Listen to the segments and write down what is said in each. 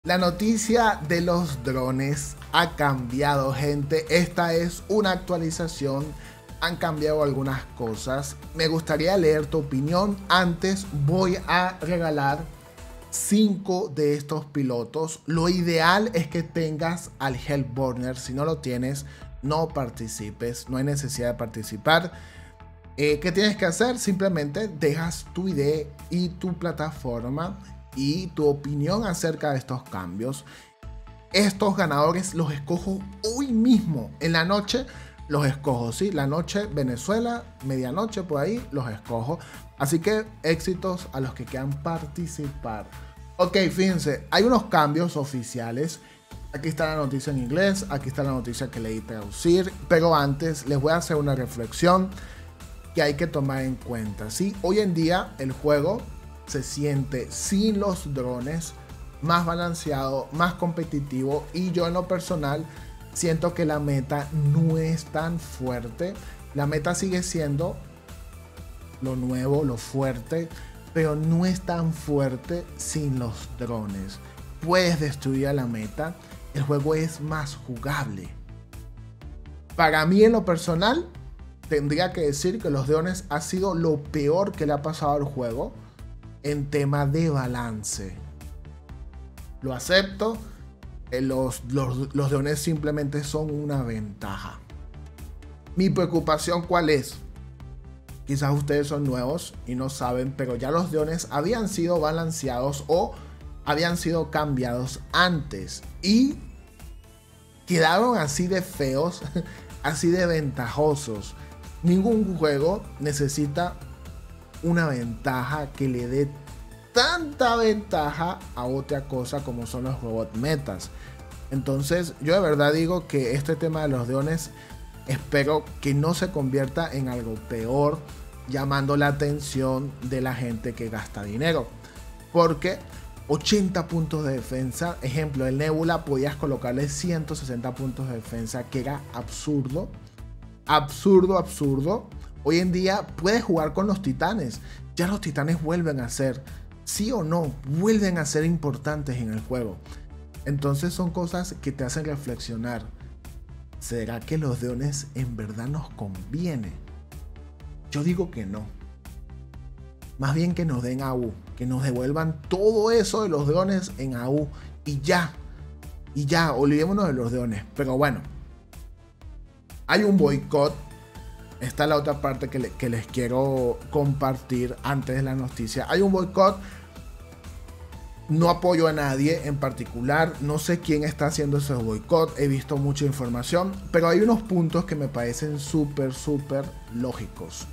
La noticia de los drones ha cambiado, gente. Esta es una actualización. Han cambiado algunas cosas. Me gustaría leer tu opinión. Antes voy a regalar 5 de estos pilotos. Lo ideal es que tengas al Hellburner. Si no lo tienes, no participes. No hay necesidad de participar. ¿Qué tienes que hacer? Simplemente dejas tu ID y tu plataforma y tu opinión acerca de estos cambios. Estos ganadores los escojo hoy mismo, en la noche los escojo, ¿sí? La noche, Venezuela, medianoche por ahí, los escojo. Así que éxitos a los que quieran participar. Ok, fíjense, hay unos cambios oficiales. Aquí está la noticia en inglés, aquí está la noticia que leí traducir. Pero antes les voy a hacer una reflexión que hay que tomar en cuenta, ¿sí? Hoy en día el juego se siente sin los drones más balanceado, más competitivo, y yo en lo personal siento que la meta no es tan fuerte. La meta sigue siendo lo nuevo, lo fuerte, pero no es tan fuerte sin los drones. Puedes destruir a la meta, el juego es más jugable. Para mí en lo personal tendría que decir que los drones ha sido lo peor que le ha pasado al juego en tema de balance. Lo acepto. Los drones simplemente son una ventaja. Mi preocupación, ¿cuál es? Quizás ustedes son nuevos y no saben, pero ya los drones habían sido balanceados o habían sido cambiados antes y quedaron así de feos, así de ventajosos. Ningún juego necesita una ventaja que le dé tanta ventaja a otra cosa como son los robot metas. Entonces yo de verdad digo que este tema de los drones espero que no se convierta en algo peor, llamando la atención de la gente que gasta dinero. Porque 80 puntos de defensa, ejemplo, el Nebula podías colocarle 160 puntos de defensa, que era absurdo. Absurdo. Hoy en día puedes jugar con los titanes. Ya los titanes vuelven a ser, sí o no, vuelven a ser importantes en el juego. Entonces son cosas que te hacen reflexionar. ¿Será que los drones en verdad nos conviene? Yo digo que no. Más bien que nos den AU, que nos devuelvan todo eso de los drones en AU y ya, olvidémonos de los drones. Pero bueno, hay un boicot. Esta es la otra parte que les quiero compartir antes de la noticia. Hay un boicot. No apoyo a nadie en particular. No sé quién está haciendo ese boicot. He visto mucha información. Pero hay unos puntos que me parecen súper lógicos.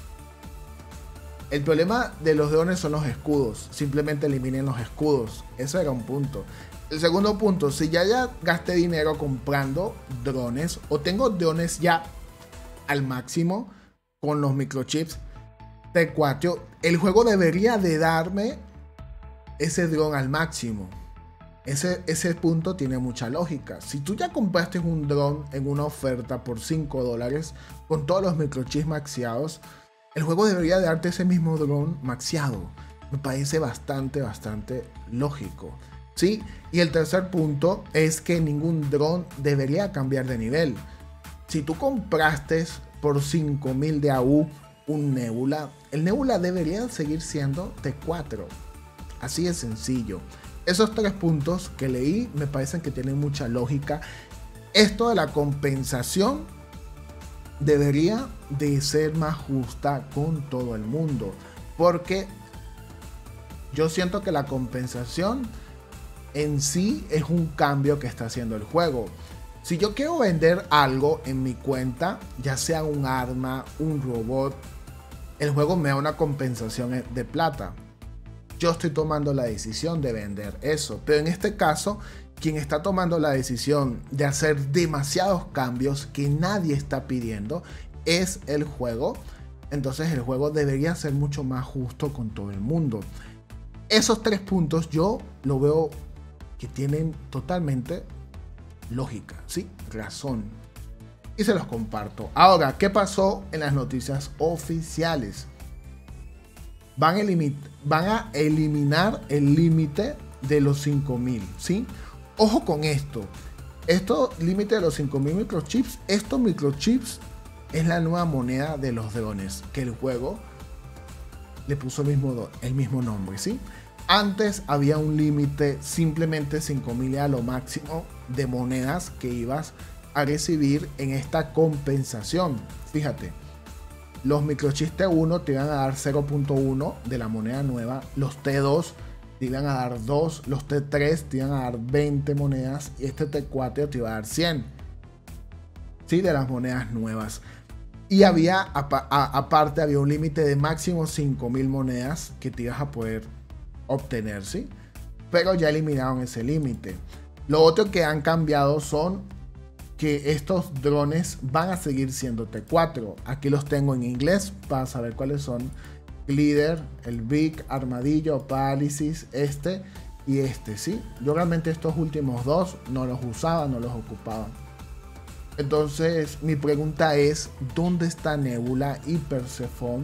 El problema de los drones son los escudos. Simplemente eliminen los escudos. Ese era un punto. El segundo punto, si ya gasté dinero comprando drones o tengo drones ya al máximo con los microchips T4, el juego debería de darme ese dron al máximo. Ese punto tiene mucha lógica. Si tú ya compraste un dron en una oferta por $5 con todos los microchips maxiados, el juego debería de darte ese mismo dron maxiado. Me parece bastante lógico, ¿sí? Y el tercer punto es que ningún dron debería cambiar de nivel. Si tú compraste por 5000 de AU un Nebula, el Nebula debería seguir siendo T4. Así de sencillo. Esos 3 puntos que leí me parecen que tienen mucha lógica. Esto de la compensación debería de ser más justa con todo el mundo. Porque yo siento que la compensación en sí es un cambio que está haciendo el juego. Si yo quiero vender algo en mi cuenta, ya sea un arma, un robot, el juego me da una compensación de plata. Yo estoy tomando la decisión de vender eso. Pero en este caso, quien está tomando la decisión de hacer demasiados cambios que nadie está pidiendo es el juego. Entonces el juego debería ser mucho más justo con todo el mundo. Esos 3 puntos yo lo veo que tienen totalmente lógica, ¿sí? Razón. Y se los comparto. Ahora, ¿qué pasó en las noticias oficiales? Van a eliminar el límite de los 5000, ¿sí? Ojo con esto. Esto, límite de los 5000 microchips. Estos microchips es la nueva moneda de los drones, que el juego le puso el mismo nombre, ¿sí? Antes había un límite, simplemente 5000 a lo máximo de monedas que ibas a recibir en esta compensación. Fíjate, los microchips T1 te iban a dar 0.1 de la moneda nueva, los T2 te iban a dar 2, los T3 te iban a dar 20 monedas y este T4 te iba a dar 100, ¿sí? De las monedas nuevas. Y había, aparte, había un límite de máximo 5000 monedas que te ibas a poder obtener, ¿sí? Pero ya eliminaron ese límite. Lo otro que han cambiado son que estos drones van a seguir siendo T4. Aquí los tengo en inglés para saber cuáles son. Glider, el Big, Armadillo, Paralysis, este y este, ¿sí? Yo realmente estos últimos dos no los usaba, no los ocupaba. Entonces mi pregunta es, ¿dónde está Nebula y Persephone?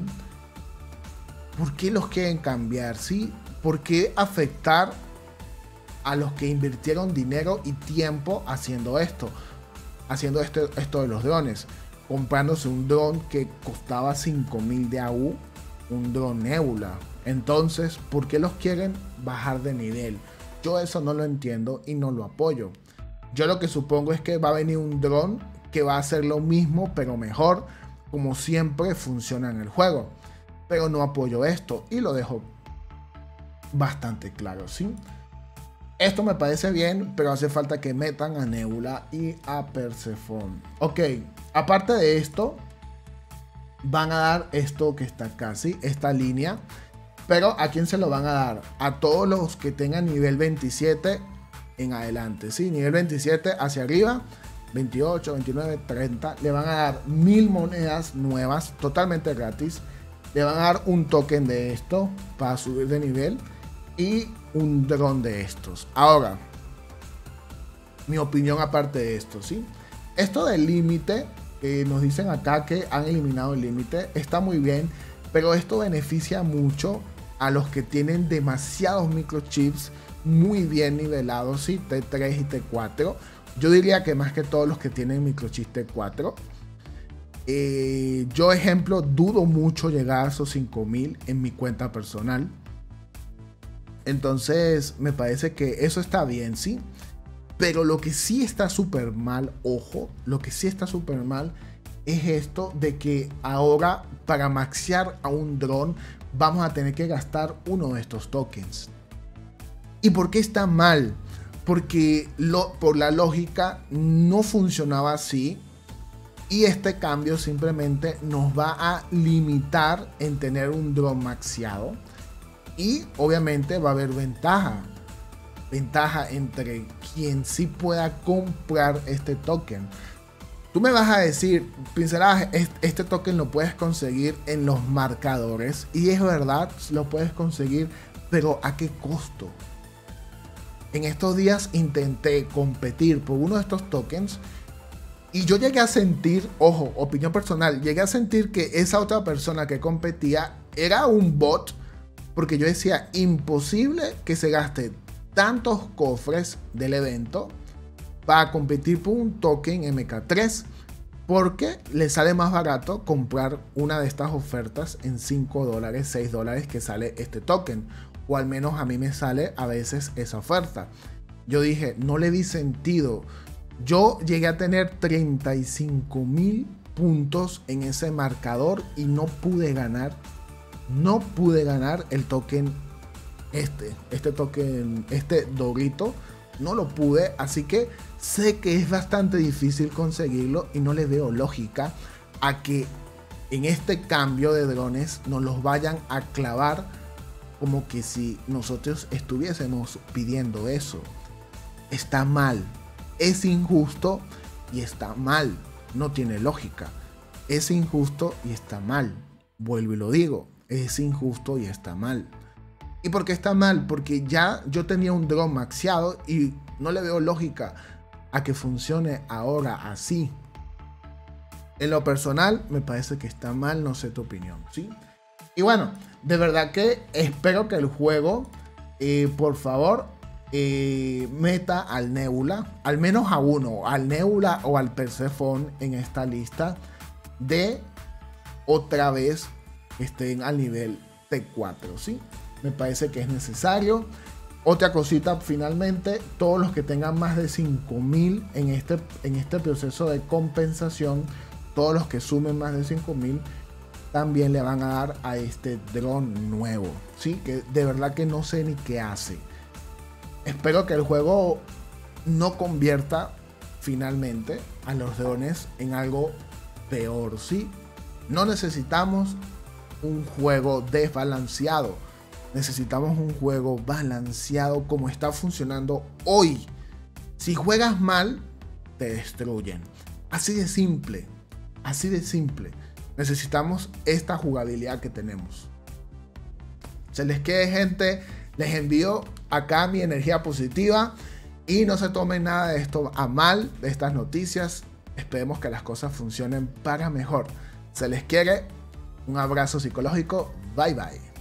¿Por qué los quieren cambiar? ¿Sí? ¿Por qué afectar a los que invirtieron dinero y tiempo haciendo esto? Haciendo esto de los drones. Comprándose un dron que costaba 5000 de AU, un dron Nebula. Entonces, ¿por qué los quieren bajar de nivel? Yo eso no lo entiendo y no lo apoyo. Yo lo que supongo es que va a venir un dron que va a hacer lo mismo pero mejor, como siempre funciona en el juego. Pero no apoyo esto y lo dejo bastante claro, ¿sí? Esto me parece bien, pero hace falta que metan a Nebula y a Persephone. Ok, aparte de esto, van a dar esto que está acá, ¿sí? Esta línea. Pero ¿a quién se lo van a dar? A todos los que tengan nivel 27 en adelante, ¿sí? Nivel 27 hacia arriba, 28, 29, 30. Le van a dar 1000 monedas nuevas, totalmente gratis. Le van a dar un token de esto para subir de nivel y un dron de estos. Ahora, mi opinión aparte de esto, ¿sí? Esto del límite, nos dicen acá que han eliminado el límite, está muy bien, pero esto beneficia mucho a los que tienen demasiados microchips muy bien nivelados, ¿sí? T3 y T4. Yo diría que más que todos los que tienen microchips T4. Yo, ejemplo, dudo mucho llegar a esos 5000 en mi cuenta personal. Entonces, me parece que eso está bien, ¿sí? Pero lo que sí está súper mal, ojo, lo que sí está súper mal es esto de que ahora para maxear a un dron vamos a tener que gastar uno de estos tokens. ¿Y por qué está mal? Porque por la lógica no funcionaba así. Y este cambio simplemente nos va a limitar en tener un dron maxeado. Y obviamente va a haber ventaja entre quien sí pueda comprar este token. Tú me vas a decir, Pinceladas, este token lo puedes conseguir en los marcadores. Y es verdad, lo puedes conseguir, pero ¿a qué costo? En estos días intenté competir por uno de estos tokens y yo llegué a sentir, ojo, opinión personal, llegué a sentir que esa otra persona que competía era un bot, porque yo decía, imposible que se gaste tantos cofres del evento para competir por un token MK3, porque le sale más barato comprar una de estas ofertas en $5, $6 que sale este token, o al menos a mí me sale a veces esa oferta. Yo dije, no le vi sentido. Yo llegué a tener 35,000 puntos en ese marcador y no pude ganar el token este dorito, no lo pude, así que sé que es bastante difícil conseguirlo y no le veo lógica a que en este cambio de drones nos los vayan a clavar como que si nosotros estuviésemos pidiendo eso. Está mal, es injusto y está mal, no tiene lógica. Es injusto y está mal, vuelvo y lo digo, es injusto y está mal. ¿Y por qué está mal? Porque ya yo tenía un dron maxeado y no le veo lógica a que funcione ahora así. En lo personal me parece que está mal, no sé tu opinión, ¿sí? Y bueno, de verdad que espero que el juego, por favor, meta al Nebula, al menos a uno, al Nebula o al Persephone en esta lista, de otra vez estén al nivel T4, ¿sí? Me parece que es necesario. Otra cosita finalmente, todos los que tengan más de 5000 en este proceso de compensación, todos los que sumen más de 5000 también le van a dar a este dron nuevo, ¿sí? Que de verdad que no sé ni qué hace. Espero que el juego no convierta finalmente a los drones en algo peor, ¿sí? No necesitamos un juego desbalanceado. Necesitamos un juego balanceado como está funcionando hoy. Si juegas mal, te destruyen. Así de simple. Así de simple. Necesitamos esta jugabilidad que tenemos. Se les quede, gente. Les envío acá mi energía positiva. Y no se tomen nada de esto a mal, de estas noticias. Esperemos que las cosas funcionen para mejor. Se les quiere. Un abrazo psicológico. Bye bye.